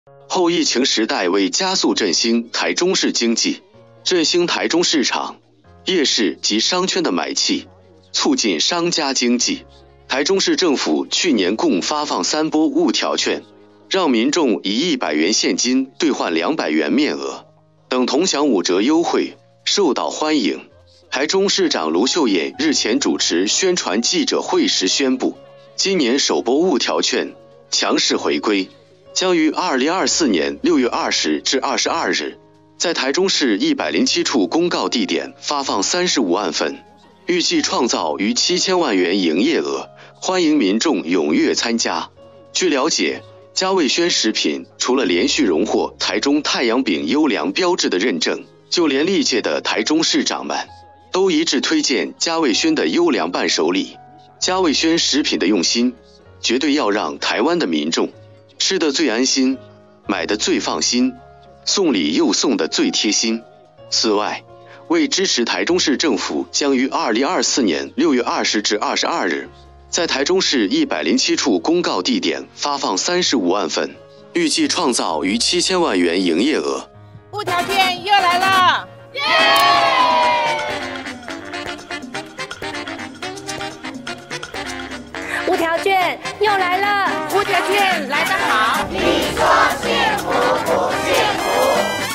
后疫情时代为加速振兴台中市经济，振兴台中市场、夜市及商圈的买气，促进商家经济。台中市政府去年共发放3波物调券，让民众以100元现金兑换200元面额，等同享5折优惠，受到欢迎。台中市长卢秀燕日前主持宣传记者会时宣布，今年首波物调券强势回归，将于2024年6月20至22日，在台中市107处公告地点发放35万份，预计创造逾7000万元营业额，欢迎民众踊跃参加。据了解，嘉味轩食品除了连续荣获台中太阳饼优良标志的认证，就连历届的台中市长们都一致推荐嘉味轩的优良伴手礼。嘉味轩食品的用心，绝对要让台湾的民众吃得最安心，买得最放心，送礼又送得最贴心。此外，为支持台中市政府将于2024年6月20至22日，在台中市107处公告地点发放35万份，预计创造逾7000万元营业额。 物调券又来了，耶！ 物调券又来了， 物调券来得好， 你说幸福不幸福？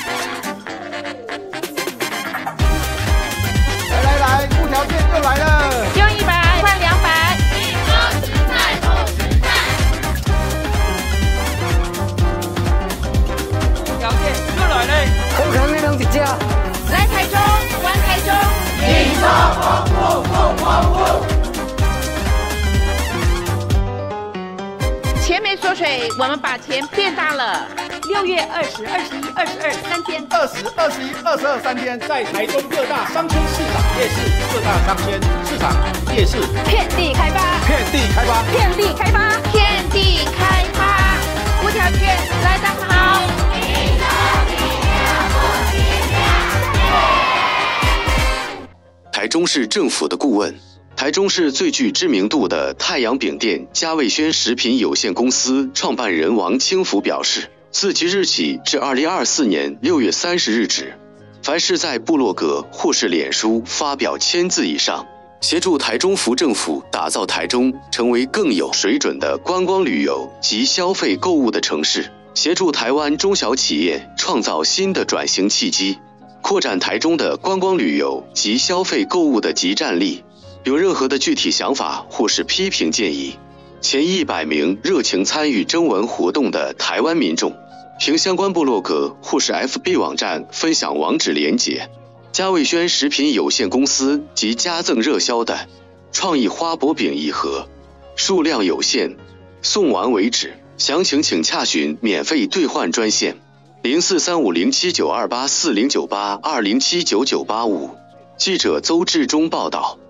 来，物调券又来了， 用100换200， 你说实在不实在？ 物调券又来了， 好康的两一只， 来台中玩台中， 你说丰富。 钱没缩水，我们把钱变大了。 6月20、21、22 3天 ，20、21、22 3天， 在台中各大商圈市场、夜市、各大商圈市场、夜市遍地开发， 遍地开发， 遍地开发， 遍地开发，物调券来得好。 台中市政府的顾问，台中市最具知名度的太阳饼店嘉味轩食品有限公司创办人王清福表示，自即日起至2024年6月30日止，凡是在部落格或是脸书发表1000字以上，协助台中府政府打造台中成为更有水准的观光旅游及消费购物的城市，协助台湾中小企业创造新的转型契机，扩展台中的观光旅游及消费购物的即战力。有任何的具体想法或是批评建议，前100名热情参与征文活动的台湾民众，凭相关部落格或是 FB 网站分享网址连结。嘉味轩食品有限公司及加赠热销的创意花博饼1盒，数量有限，送完为止。详情请洽询免费兑换专线04350792840982079985。记者邹志忠报道。